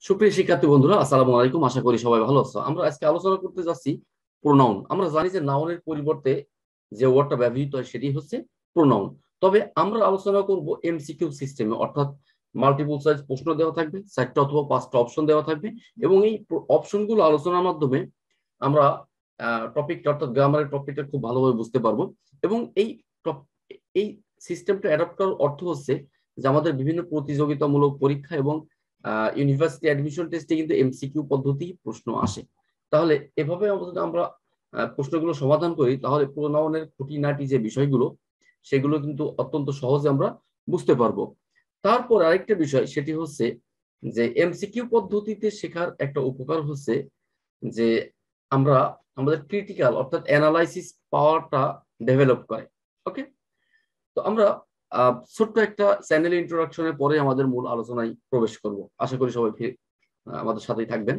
সুপ্রিয় শিক্ষার্থী বন্ধুরা, আসসালামু আলাইকুম। আশা করি সবাই ভালো আছো। আমরা আজকে আলোচনা করতে যাচ্ছি প্রোনাউন। আমরা জানি যে নাউনের পরিবর্তে যে ওয়ার্ডটা ব্যবহৃত হয় সেটি হচ্ছে প্রোনাউন। তবে আমরা আলোচনা করব এমসিকিউ সিস্টেমে, অর্থাৎ মাল্টিপল চয়েস প্রশ্ন দেওয়া থাকবে, 4টা অথবা 5টা অপশন দেওয়া থাকবে এবং এই অপশনগুলো আলোচনার মাধ্যমে আমরা টপিকটা অর্থাৎ গ্রামারের টপিকটা খুব ভালোভাবে বুঝতে পারবো। এবং এই সিস্টেমটা অ্যাডপ্ট করার অর্থ হচ্ছে যে আমাদের বিভিন্ন প্রতিযোগিতামূলক পরীক্ষা এবং ইউনিভার্সিটি অ্যাডমিশন টেস্টে কিন্তু এমসিকিউ পদ্ধতি প্রশ্ন আসে। তাহলে এভাবে যদি আমরা প্রশ্নগুলো সমাধান করি তাহলে প্রোনাউনের খুঁটিনাটি যে বিষয়গুলো সেগুলো কিন্তু অত্যন্ত সহজে আমরা বুঝতে পারবো। তারপর আরেকটা বিষয় সেটি হচ্ছে যে এমসিকিউ পদ্ধতিতে শেখার একটা উপকার হচ্ছে যে আমরা আমাদের ক্রিটিক্যাল অর্থাৎ অ্যানালাইসিস পাওয়ারটা ডেভেলপ করে। ওকে, তো আমরা ছোট্ট একটা চ্যানেল ইন্ট্রোডাকশনের পরে আমাদের মূল আলোচনায় প্রবেশ করব। আশা করি সবাই আমাদের সাথেই থাকবেন।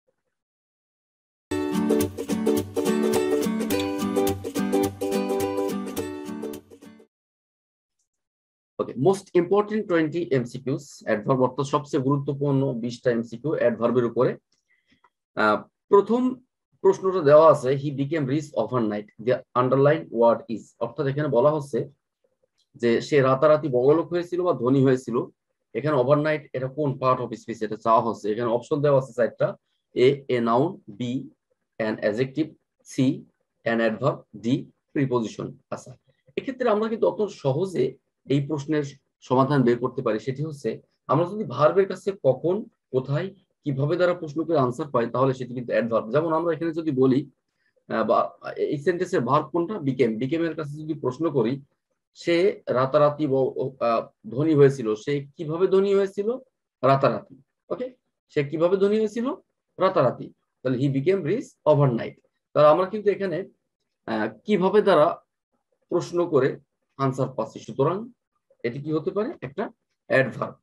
Okay, most important 20 MCQs adverb, অর্থাৎ সবচেয়ে গুরুত্বপূর্ণ 20টা এমসিকিউ অ্যাডভার্বের উপরে। প্রথম প্রশ্নটা দেওয়া আছে, he became rich overnight, the underline word is, অর্থাৎ এখানে বলা হচ্ছে যে সে রাতারাতি বড়লোক হয়েছিল বা ধনী হয়েছিল। এখানে ওভারনাইট এটা কোন পার্ট অফ স্পিচ এটা চাওয়া হচ্ছে। এখানে অপশন দেওয়া আছে 4টা। A noun, B an adjective, C an adverb, D preposition. আচ্ছা, এক্ষেত্রে আমরা কিন্তু অত সহজে এই প্রশ্নের সমাধান বের করতে পারি। সেটি হচ্ছে আমরা যদি ভার্বের কাছে কখন, কোথায়, কিভাবে দ্বারা প্রশ্ন করে আনসার পাই তাহলে সেটি কিন্তু অ্যাডভার্ব। যেমন আমরা এখানে যদি বলি বা এই সেন্টেন্সের ভার্ব কোনটা, বিকেম, বিকেমের কাছে যদি প্রশ্ন করি সে রাতারাতি ধনী হয়েছিল, সে কিভাবে ধনী হয়েছিল, রাতারাতি। ওকে, সে কিভাবে ধনী হয়েছিল, রাতারাতি। তাহলে হি বিকেম রিচ ওভারনাইট। তাহলে আমরা কিন্তু এখানে কিভাবে দ্বারা প্রশ্ন করে আনসার পাচ্ছি, সুতরাং এটি কি হতে পারে, একটা adverb.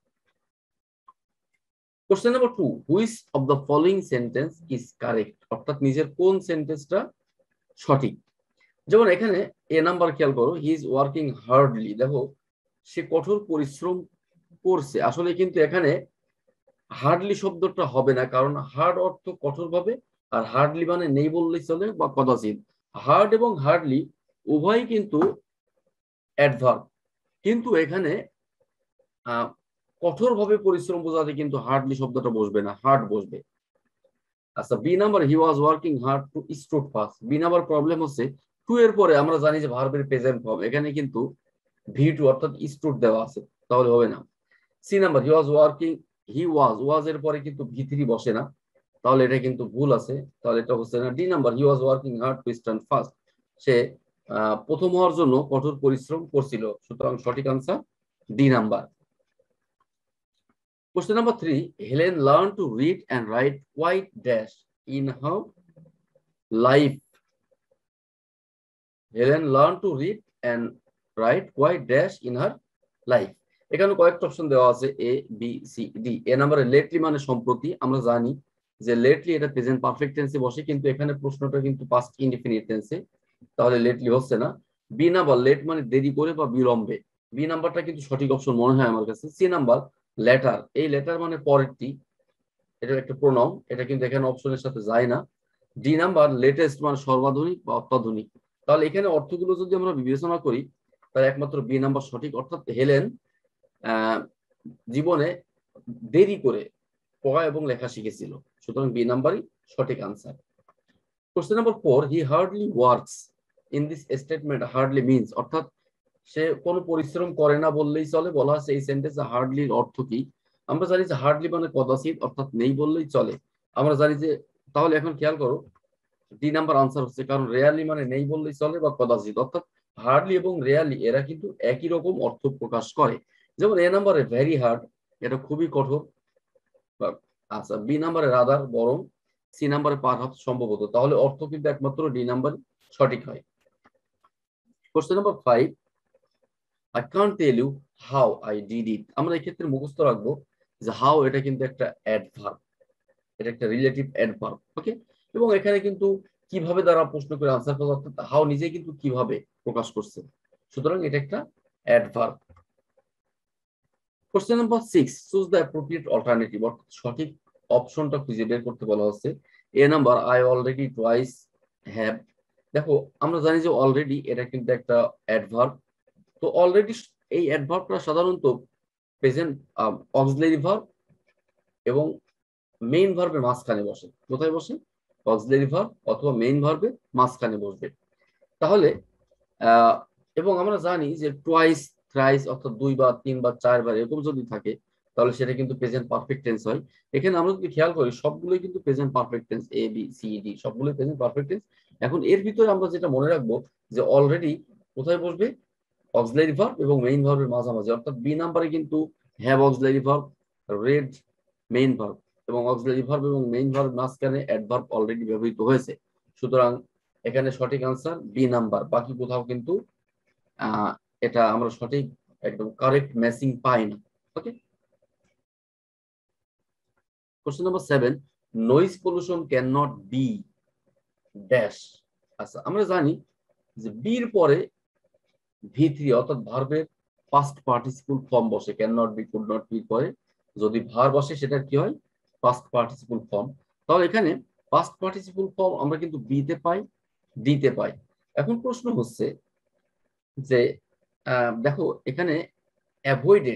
Question number 2, which of the following sentence is correct, অর্থাৎ নিজের কোন সেন্টেন্সটা সঠিক। যেমন এখানে এ নাম্বার খেয়াল করো, হি ইজ ওয়ার্কিং হার্ডলি, দেখো সে কঠোর পরিশ্রম করছে। আসলে কিন্তু এখানে হার্ডলি শব্দটা হবে না, কারণ হার্ড অর্থ কঠোর ভাবে, আর হার্ডলি মানে নেই বললেই চলে বা কদাচিৎ। হার্ড এবং হার্ডলি উভয় কিন্তু অ্যাডভার্ব, কিন্তু এখানে কঠোর ভাবে পরিশ্রম বোঝাতে কিন্তু হার্ডলি শব্দটা বসবে না, হার্ড বসবে। আচ্ছা, B number, he was working hard to stood fast. B number problem হচ্ছে টু এর পরে আমরা জানি যে ভার্বের প্রেজেন্ট ফর্ম, এখানে কিন্তু ভি টু অর্থাৎ স্টুড দেওয়া আছে, তাহলে হবে না। C number, he was working, he was এর পরে কিন্তু ভি থ্রি বসে না, তাহলে এটা কিন্তু ভুল আছে, তাহলে এটা হচ্ছে না। D number, he was working hard to stand first, সে প্রথম হওয়ার জন্য কঠোর পরিশ্রম করছিল, সুতরাং সঠিক answer D number. Question number 3, Helen learned to read and write quite dash in her life. Helen learned to read and write quite dash in her life. এখানে কয়েকটা অপশন দেওয়া আছে, A B C D. A নাম্বারে lately মানে সম্প্রতি, আমরা জানি যে লেটলি এটা প্রেজেন্ট পারফেক্ট টেন্সে বসে, কিন্তু এখানে প্রশ্নটা কিন্তু পাস্ট ইনডিফিনিট টেন্সে, তাহলে লেটলি হচ্ছে না। বি নাম্বার, লেট মানে দেরি করে বা বিলম্বে, বি নাম্বারটা কিন্তু সঠিক অপশন মনে হয় আমার কাছে। সি নাম্বার, লেটার, এই লেটার মানে পরেরটি, এটা একটা প্রোনাউন, এটা কিন্তু এখানে অপশনের সাথে যায় না। ডি নাম্বার, লেটেস্ট মানে সর্বাধুনিক বা অত্যাধুনিক। তাহলে এখানে অর্থগুলো যদি আমরা বিবেচনা করি তাহলে একমাত্র বি নাম্বার সঠিক, অর্থাৎ হেলেন জীবনে দেরি করে পড়া এবং লেখা শিখেছিল, সুতরাং বি নাম্বারই সঠিক answer. Question number 4, he hardly works in this statement, hardly means, অর্থাৎ সে কোনো পরিশ্রম করে না বললেই চলে। বলা আছে এই সেন্টেন্সে হার্ডলির অর্থ কি। আমরা জানি যে হার্ডলি মানে কদাচিৎ, অর্থাৎ নেই বললেই চলে। আমরা জানি যে, তাহলে এখন খেয়াল করো ডি নাম্বার আনসার হচ্ছে, কারণ রেয়ারলি মানে নেই বললেই চলে বা কদাচিৎ, অর্থাৎ হার্ডলি এবং রেয়ারলি এরা কিন্তু একই রকম অর্থ প্রকাশ করে। যেমন এ নাম্বারে ভেরি হার্ড, এটা খুবই কঠোর। আচ্ছা, বি নাম্বারে রাদার বরং, সি নাম্বারে পারহাপস সম্ভবত, তাহলে অর্থ কিন্তু একমাত্র ডি নাম্বার সঠিক হয়। Question number 5, I can't tell you how I did it. আমরা এই ক্ষেত্রে মুখস্থ রাখবো যে হাউ এটা কিন্তু একটা অ্যাডভার্ব, এটা একটা রিলেটিভ অ্যাডভার্ব। ওকে, এবং এখানে কিন্তু কিভাবে দ্বারা প্রশ্ন করে আনসার করা, অর্থাৎ হাউ নিজে কিন্তু কিভাবে প্রকাশ করছে, সুতরাং এটা একটা adverb. Question number 6, choose the appropriate alternative, অর্থাৎ সঠিক অপশনটা খুঁজে বের করতে বলা হচ্ছে। A number I already twice have. দেখো আমরা জানি যে অলরেডি এটা কিন্তু একটা অ্যাডভার্ব। তো অলরেডি এই অ্যাডভার্বটা সাধারণত প্রেজেন্ট অক্সিলারি ভার্ব এবং মেইন ভার্বের মাঝখানে বসে। কোথায় বসে? অক্সিলারি ভার্ব অথবা মেইন ভার্বের মাঝখানে বসবে। তাহলে এবং আমরা জানি যে টুয়াইস, থ্রাইস অর্থাৎ 2 বার 3 বার 4 বার এরকম যদি থাকে তাহলে সেটা কিন্তু প্রেজেন্ট পারফেক্ট টেন্স হয়। এখানে আমরা যদি খেয়াল করি সবগুলোই কিন্তু present perfect tense, A B C D সবগুলোই প্রেজেন্ট পারফেক্ট টেন্স। এখন এর ভিতরে আমরা যেটা মনে রাখবো যে অলরেডি কোথায় বসবে? অক্সিলারি ভার্ব এবং মেইন ভার্বের মাঝামাঝি, অর্থাৎ বি নাম্বারে কিন্তু have auxiliary verb, read main verb এবং অক্সিলারি ভার্ব এবং মেইন ভার্ব মাঝখানে অ্যাডভার্ব অলরেডি ব্যবহৃত হয়েছে। সুতরাং এখানে সঠিক আনসার বি নাম্বার। বাকি কোথাও কিন্তু এটা আমরা সঠিক একদম কারেক্ট ম্যাচিং পাই না। Okay, question number 7, noise pollution can not be dash. আচ্ছা আমরা জানি যে বির পরে ভি3 অর্থাৎ ভার্বের পাস্ট পার্টিসিপল ফর্ম বসে, can not be, could not be পরে যদি ভার্ব বসে সেটা কি হয়? Past participle form. তাহলে এখানে পাস্ট পার্টিসিপল ফর্ম আমরা কিন্তু বিতে পাই, ডিতে পাই। এখন প্রশ্ন হচ্ছে যে দেখো এখানে অ্যাভয়েডেড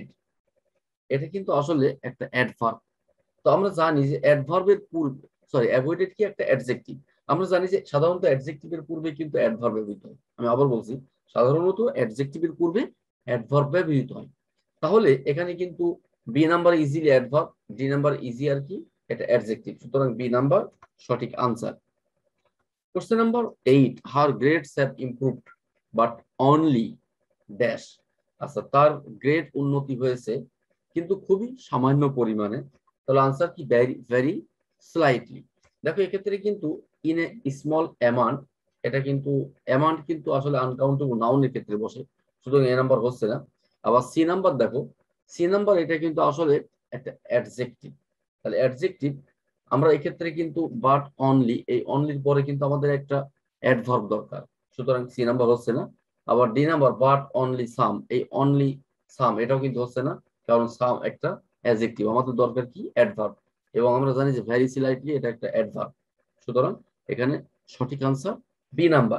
এটা কিন্তু আসলে একটা অ্যাডভার্ব। তো আমরা জানি যে অ্যাডভার্বের পূর্বে, সরি অ্যাভয়েডেড কি একটা অ্যাডজেক্টিভ। আমরা জানি যে সাধারণত অ্যাডজেক্টিভের পূর্বে কিন্তু অ্যাডভার্ব ব্যবহৃত হয়। আমি আবার বলছি, সাধারণত অ্যাডজেক্টিভের পূর্বে অ্যাডভার্ব ব্যবহৃত হয়। তাহলে এখানে কিন্তু B number easily adverb, D number easy আর কি এটা অ্যাডজেক্টিভ। সুতরাং বি নাম্বার সঠিক answer. Question number 8, her grades have improved but only dash. আচ্ছা তার গ্রেড উন্নতি হয়েছে কিন্তু খুবই সামান্য পরিমাণে। তাহলে আনসার কি? Very very slightly. দেখো এক্ষেত্রে কিন্তু ইন এ স্মল অ্যামাউন্ট, এটা কিন্তু অ্যামাউন্ট কিন্তু আসলে আনকাউন্টেবল নাউনের ক্ষেত্রে বসে, সুতরাং এ নাম্বার হচ্ছে না। আবার সি নাম্বার দেখো, সি নাম্বার এটা কিন্তু আসলে একটা অ্যাডজেক্টিভ। তাহলে অ্যাডজেক্টিভ আমরা এক্ষেত্রে কিন্তু বাট অনলি, এই অনলির পরে কিন্তু আমাদের একটা অ্যাডভার্ব দরকার, সুতরাং সি নাম্বার হচ্ছে না। আবার D number but only some, এই অনলি সাম এটাও কিন্তু হচ্ছে না, কারণ সাম একটা অ্যাডজেক্টিভ, আমাদের দরকার কি? অ্যাডভার্ব। এবং আমরা জানি যে ভেরি স্লাইটলি এটা একটা অ্যাডভার্ব। সুতরাং এখানে সঠিক answer B number.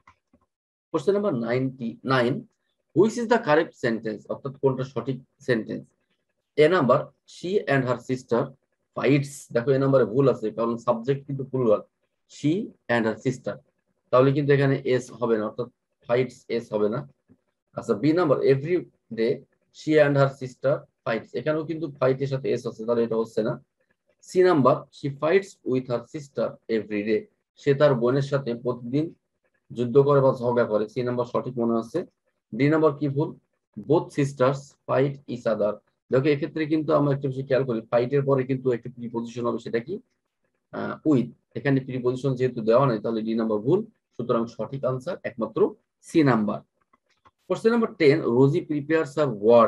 Question number 99, which is the correct sentence, অর্থাৎ কোনটা সঠিক sentence? A number she and her sister fights. দেখো এ নাম্বারে ভুল আছে, কারণ সাবজেক্ট কিন্তু plural, she and her sister. তাহলে কিন্তু এখানে এস হবে না, অর্থাৎ ফাইটস এস হবে না। আচ্ছা B number every day she and her sister fights, এখানেও কিন্তু ফাইটের সাথে এস আছে, তাহলে এটা হচ্ছে না। C number she fights with her sister every day, সে তার বোনের সাথে প্রতিদিন যুদ্ধ করে বা ঝগড়া করে, সি নাম্বার সঠিক মনে হচ্ছে। ডি নাম্বার কি ভুল? Both sisters fight each other. দেখো এক্ষেত্রে কিন্তু আমরা একটা বিষয় খেয়াল করি, ফাইটের পরে কিন্তু একটা প্রিপজিশন হবে, সেটা কি? উইথ। এখানে প্রিপজিশন যেহেতু দেওয়া নাই তাহলে ডি নাম্বার ভুল, সুতরাং সঠিক আনসার একমাত্র C number. Question number 10, Rosie prepares her word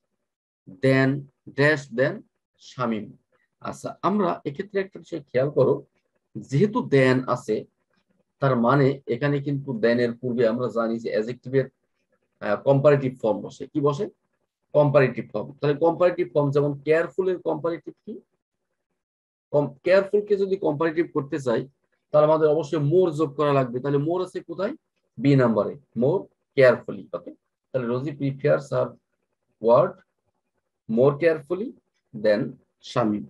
then dash then Shamim. আচ্ছা আমরা এক্ষেত্রে একটা বিষয় খেয়াল করো, যেহেতু দেন আছে তার মানে এখানে কিন্তু দেনের পূর্বে আমরা জানি যে অ্যাডজেক্টিভের কম্পারেটিভ ফর্ম বসে। কি বসে? Comparative form. তাহলে কম্পারেটিভ ফর্ম যেমন কেয়ারফুলের কম্পারেটিভ কি? কেয়ারফুল কে যদি কম্পারেটিভ করতে চাই তাহলে আমাদের অবশ্যই মোর যোগ করা লাগবে। তাহলে মোর আছে কোথায়? বি নাম্বারে, মোর কেয়ারফুলি। ওকে, তাহলে Rosie prefers her word more carefully then Shamim.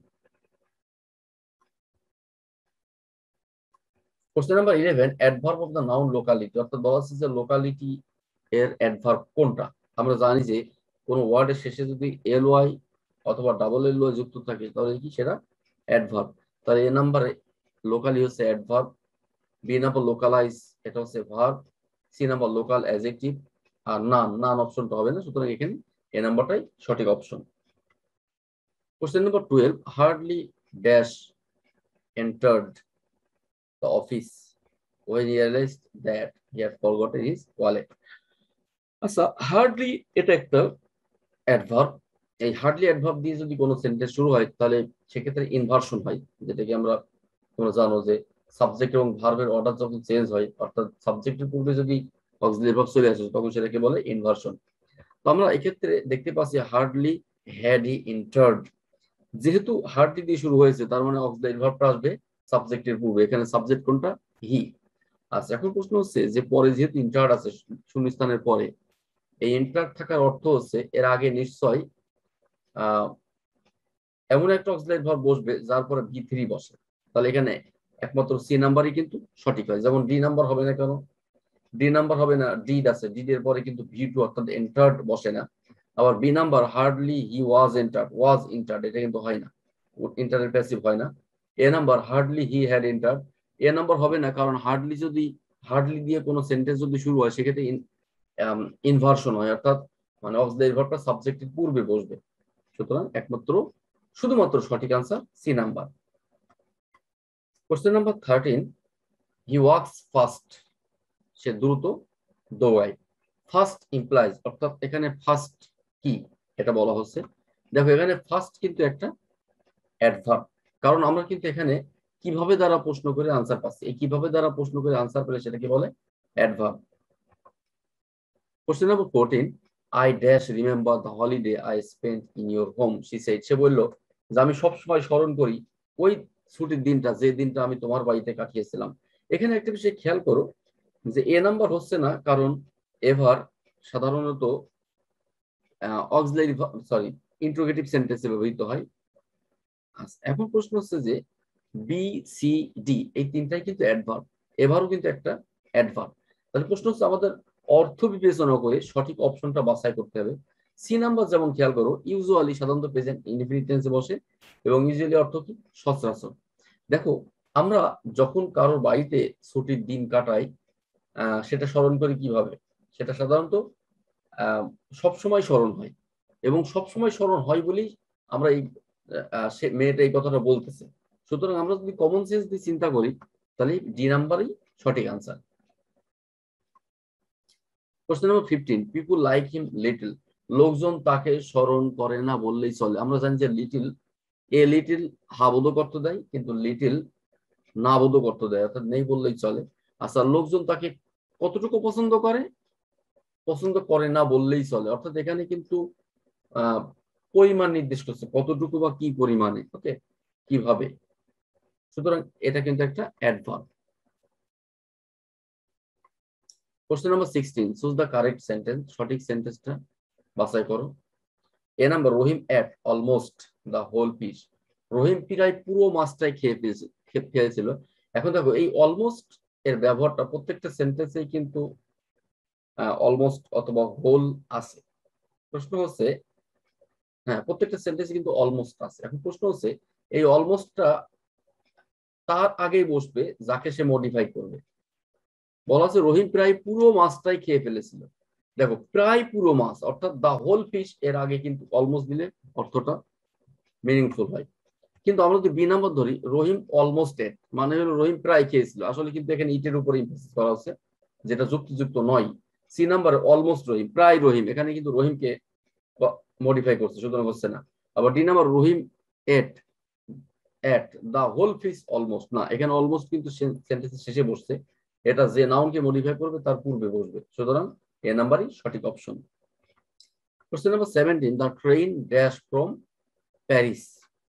Question number 11, adverb of the noun locality, অর্থাৎ বলা হচ্ছে যে লোকালিটি এর অ্যাডভার্ব কোনটা? আমরা জানি যে কোন ওয়ার্ডের শেষে যদি এল ওয়াই অথবা ডাবল এল ওয়াই যুক্ত থাকে তাহলে কি সেটা অ্যাডভার্ব। তাহলে এ নাম্বারে লোকালি হচ্ছে অ্যাডভার্ব, বি নাম্বার লোকালাইজ এটা হচ্ছে verb, C number local adjective, আর নান, নান অপশনটা হবে না, সুতরাং এখানে এ নাম্বারটাই সঠিক option. Question number 12, hardly dash entered the office when he realized that he had forgotten his wallet. আচ্ছা হার্ডলি এটা একটা অ্যাডভার্ব। এই হার্ডলি অ্যাডভার্ব দিয়ে যদি কোনো সেন্টেন্স শুরু হয় তাহলে সেক্ষেত্রে ইনভার্সন হয়, যেটাকে আমরা, তোমরা জানো যে সাবজেক্ট এবং ভার্বের অর্ডার যখন চেঞ্জ হয়, অর্থাৎ সাবজেক্টের পূর্বে যদি অক্সিলারি ভার্ব চলে আসে তখন সেটাকে বলে ইনভার্সন। তো আমরা এক্ষেত্রে দেখতে পাচ্ছি হার্ডলি হ্যাড হি এন্টার্ড, যেহেতু হার্ডলি দিয়ে শুরু হয়েছে তার মানে অক্সিলারি ভার্বটা আসবে সাবজেক্টের পূর্বে, এখানে সাবজেক্ট কোনটা? হি। আচ্ছা, এখন প্রশ্ন হচ্ছে যে পরে যেহেতু ইন্টার্ড আছে শূন্যস্থানের পরে, এই ইন্টার্ড থাকার অর্থ হচ্ছে এর আগে নিশ্চয় এমন একটা অক্সিলারি ভার্ব বসবে যার পরে V3 বসে, তাহলে এখানে একমাত্র সি নাম্বারই কিন্তু সঠিক হয়। যেমন ডি নাম্বার হবে না কেন? ডি নাম্বার হবে না, ডিড আছে, ডিড এর পরে কিন্তু V2 অর্থাৎ এন্টার্ড বসে না। আবার B number hardly he was entered, এটা কিন্তু হয় না, ইন্টারের প্যাসিভ হয় না। A number hardly he had entered, A number হবে না, কারণ হার্ডলি দিয়ে কোনো সেন্টেন্স যদি শুরু হয় সেক্ষেত্রে ইনভার্সন হয়, অর্থাৎ মানে অক্সিলারি ভার্বটা সাবজেক্টের পূর্বে বসবে। সুতরাং শুধুমাত্র সঠিক answer C number. Question number 13, he walks fast, সে দ্রুত দৌড়ায়। ফার্স্ট ইমপ্লাইজ, অর্থাৎ এখানে ফার্স্ট কি এটা বলা হচ্ছে। দেখো এখানে ফার্স্ট কিন্তু একটা অ্যাডভার্ব, কারণ আমরা কিন্তু এখানে কিভাবে দ্বারা প্রশ্ন করে আনসার পাচ্ছি, এই কিভাবে দ্বারা প্রশ্ন করে আনসার পেলে সেটাকে বলে adverb. Question number 14, I dash remember the holiday I spent in your home, সে বলল যে আমি সবসময় স্মরণ করি ওই ছুটির দিনটা, যে দিনটা আমি তোমার বাড়িতে কাটিয়েছিলাম। এখানে একটা বিষয় খেয়াল করো যে এ নাম্বার হচ্ছে না, কারণ এভার সাধারণত অক্সিলারি ইন্ট্রোগেটিভ সেন্টেন্সে ব্যবহৃত হয়। এখন প্রশ্ন হচ্ছে যে বি, সি, ডি এই তিনটাই কিন্তু অ্যাডভার্ব, এভারও কিন্তু একটা অ্যাডভার্ব। তাহলে প্রশ্ন হচ্ছে আমাদের অর্থ বিবেচনা করে সঠিক অপশনটা বাছাই করতে হবে। সি নাম্বার যেমন খেয়াল করো, ইউজুয়ালি সাধারণত প্রেজেন্ট ইনডিফিনিট টেন্সে বসে, এবং ইউজুয়ালি অর্থ কি? সচরাচর। দেখো আমরা যখন কারোর বাড়িতে ছুটির দিন কাটাই সেটা স্মরণ করি কিভাবে? সেটা সাধারণত সবসময় স্মরণ হয়, এবং সবসময় স্মরণ হয় বলেই আমরা এই সে মেয়েটা এই কথাটা বলতেছে। সুতরাং আমরা যদি কমন সেন্স দিয়ে চিন্তা করি তাহলে ডি নাম্বারই সঠিক answer. Question number 15, people like him little, লোকজন তাকে স্মরণ করে না বললেই চলে। আমরা জানি যে লিটিল হা বোধক অর্থ দেয়, কিন্তু লিটিল না বোধক অর্থ দেয়, অর্থাৎ নেই বললেই চলে। আচ্ছা, লোকজন তাকে কতটুকু পছন্দ করে? পছন্দ করে না বললেই চলে, অর্থাৎ এখানে কিন্তু পরিমাণ নির্দিষ্ট করছে, কতটুকু বা কি পরিমাণে, ওকে, কিভাবে। সুতরাং এটা কিন্তু একটা adverb. Question number 16, choose the correct sentence, সঠিক সেন্টেন্সটা বাছাই করো। A number, Rahim ate almost the whole fish, Rahim প্রায় পুরো মাছটাই খেয়েছিল। এখন দেখো এই অলমোস্ট এর ব্যবহারটা প্রত্যেকটা সেন্টেন্সেই কিন্তু অলমোস্ট অথবা হোল আছে। প্রশ্ন হচ্ছে, হ্যাঁ প্রত্যেকটা সেন্টেন্সে কিন্তু অলমোস্ট আছে। এখন প্রশ্ন হচ্ছে এই অলমোস্টটা তার আগেই বসবে যাকে সে মডিফাই করবে। বলা আছে রহিম প্রায় পুরো মাছটাই খেয়ে ফেলেছিল। দেখো প্রায় পুরো মাছ অর্থাৎ দা হোল ফিশ এর আগে কিন্তু অলমোস্ট দিলে অর্থটা মিনিংফুল হয়। কিন্তু আমরা যদি বি নাম্বার ধরি, রহিম অলমোস্ট এট মানে হলো রহিম প্রায় খেয়েছিল, আসলে কিন্তু এখানে ইটের উপরে ইমফেসিস করা হচ্ছে, যেটা যুক্তিযুক্ত নয়। সি নাম্বার অলমোস্ট রহিম, প্রায় রহিম, এখানে কিন্তু রহিমকে মডিফাই করছে, সুতরাং হচ্ছে না। আবার D number Rahim ate the whole fish almost, না এখানে অলমোস্ট কিন্তু সেন্টেন্সের শেষে বসছে, এটা যে নাউনকে মডিফাই করবে তার পূর্বে বসবে, সুতরাং এ নাম্বারই সঠিক option. Question number 17, the train dash from Paris.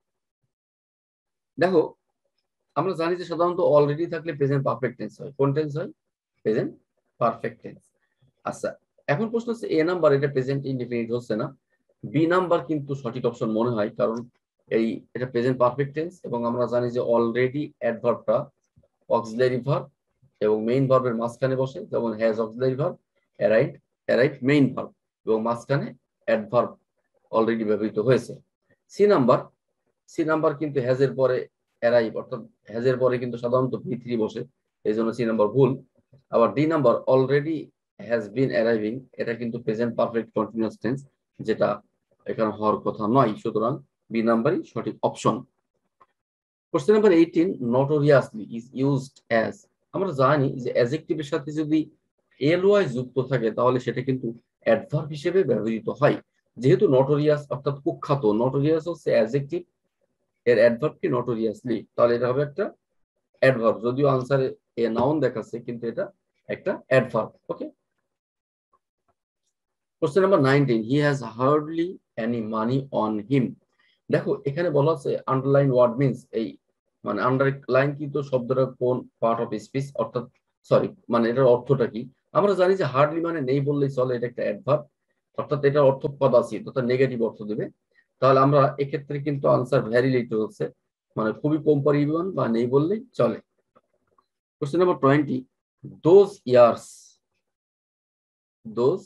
দেখো আমরা জানি যে সাধারণত অলরেডি থাকলে প্রেজেন্ট পারফেক্ট টেন্স হয়, কোন টেন্স হয়? Present perfect tense. আচ্ছা, এখন প্রশ্ন হচ্ছে এ নাম্বার এটা প্রেজেন্ট ইনডিফিনিট হচ্ছে না, বি নাম্বার কিন্তু সঠিক অপশন মনে হয়, কারণ এটা প্রেজেন্ট পারফেক্ট টেন্স, এবং আমরা জানি যে অলরেডি অ্যাডভার্বটা অক্সিলারি ভার্ব এবং মেইন ভার্বের মাঝখানে বসে, যেমন has auxiliary verb, arrive main verb, এবং মাঝখানে অ্যাডভার্ব অলরেডি ব্যবহৃত হয়েছে। সি নাম্বার কিন্তু হ্যাজ এর পরে অ্যারাইভ, অর্থাৎ হ্যাজ এর পরে কিন্তু সাধারণত V3 বসে, এই জন্য সি নাম্বার ভুল। আবার D number already has been arriving, এটা কিন্তু প্রেজেন্ট পারফেক্ট কন্টিনিউয়াস টেন্স, যেটা এখানে হওয়ার কথা নয়, সুতরাং বি নাম্বারই সঠিক option. Question number 18, notoriously is used as, আমরা জানি যে অ্যাডজেক্টিভের সাথে যদি এলওয়াই যুক্ত থাকে তাহলে সেটা কিন্তু অ্যাডভার্ব হিসেবে ব্যবহৃত হয়। যেহেতু নোটোরিয়াস অর্থাৎ কুখ্যাত, নোটোরিয়াস হচ্ছে অ্যাডজেক্টিভ, এর অ্যাডভার্ব কি? নোটোরিয়াসলি, তাহলে এটা হবে একটা অ্যাডভার্ব, যদিও আনসারে এ নাউন দেখাচ্ছে কিন্তু এটা একটা adverb. Okay, question number 19, he has hardly any money on him, দেখো এখানে বলা আছে আন্ডারলাইন ওয়ার্ড মিন্স এই মানে আন্ডারলাইন কিন্তু শব্দটা কোন পার্ট অফ স্পিচ, অর্থাৎ সরি মানে এটার অর্থটা কি। আমরা জানি যে হার্ডলি মানে নেই বললেই চলে, এটা একটা অ্যাডভার্ব, অর্থাৎ এটার অর্থ কদাচিৎ অর্থাৎ নেগেটিভ অর্থ দেবে। তাহলে আমরা এক্ষেত্রে কিন্তু আনসার ভ্যারি লিটল হচ্ছে, মানে খুবই কম পরিমাণ বা নেই বললেই চলে। Question number 20, those years, those,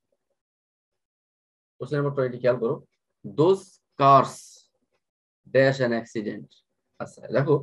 question number 20 খেয়াল করো, those cars dash an accident. আচ্ছা দেখো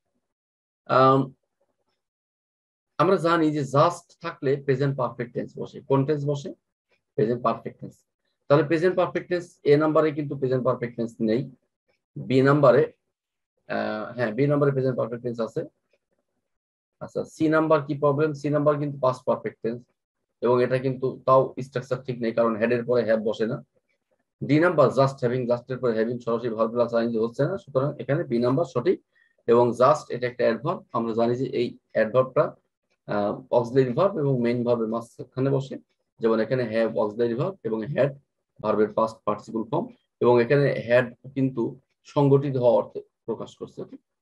আমরা জানি যে জাস্ট থাকলে প্রেজেন্ট পারফেক্ট টেন্স বসে, কোন টেন্স বসে? Present perfect tense. তাহলে প্রেজেন্ট পারফেক্ট টেন্স এ নাম্বারে কিন্তু প্রেজেন্ট পারফেক্ট টেন্স নেই, বি নাম্বারে হ্যাঁ বি নাম্বারে প্রেজেন্ট পারফেক্ট টেন্স আছে। আচ্ছা সি নাম্বার কি প্রবলেম? সি নাম্বার কিন্তু পাস্ট পারফেক্ট টেন্স এবং এটা কিন্তু তাও স্ট্রাকচার ঠিক নেই, কারণ হেডের পরে হ্যাভ বসে না। ডি নাম্বার জাস্ট হ্যাভিং, জাস্টের পরে হ্যাভিং সরাসরি ভার্ব প্লাস আইএনজি হচ্ছে না, সুতরাং এখানে বি নাম্বার সঠিক। এবং জাস্ট এটা একটা অ্যাডভার্ব, আমরা জানি যে এই অ্যাডভার্বটা অক্সিলারি ভার্ব এবং মেইন ভার্বের মাঝখানে বসে, যেমন এখানে হ্যাভ অক্সিলারি ভার্ব এবং হ্যাড ভার্বের পাস্ট পার্টিসিপল ফর্ম, এবং এখানে হ্যাড কিন্তু সংগঠিত হওয়া অর্থে প্রকাশ করছে।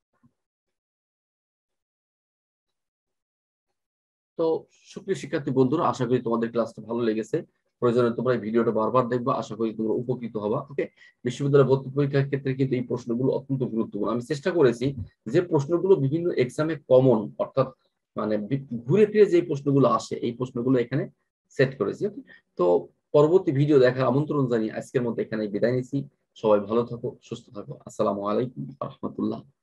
তো সুপ্রিয় শিক্ষার্থী বন্ধুরা, আশা করি তোমাদের ক্লাসটা ভালো লেগেছে। প্রয়োজনে তোমরা এই ভিডিওটা বারবার দেখবা, আশা করি তোমরা উপকৃত হবা। ওকে, বিশ্ববিদ্যালয় ভর্তি পরীক্ষার ক্ষেত্রে কিন্তু এই প্রশ্নগুলো অত্যন্ত গুরুত্বপূর্ণ। আমি চেষ্টা করেছি যে প্রশ্নগুলো বিভিন্ন এক্সামে কমন, অর্থাৎ মানে ঘুরে ফিরে যে প্রশ্নগুলো আসে এই প্রশ্নগুলো এখানে সেট করেছি। ওকে, তো পরবর্তী ভিডিও দেখার আমন্ত্রণ জানিয়ে আজকের মধ্যে এখানে বিদায় নিচ্ছি। সবাই ভালো থাকো, সুস্থ থাকো। আসসালামু আলাইকুম রহমতুল্লাহ।